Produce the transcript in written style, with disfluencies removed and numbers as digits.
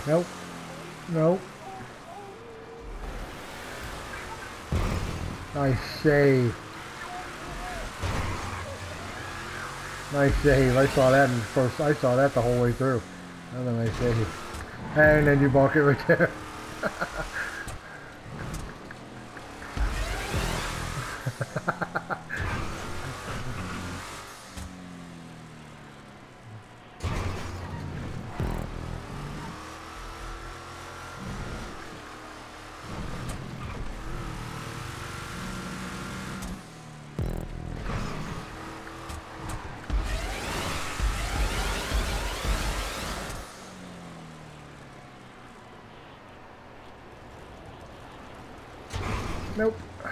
Nope. Nope. Nice save. Nice save. I saw that in first. I saw that the whole way through. Another nice save. And then you bonk it right there. Nope.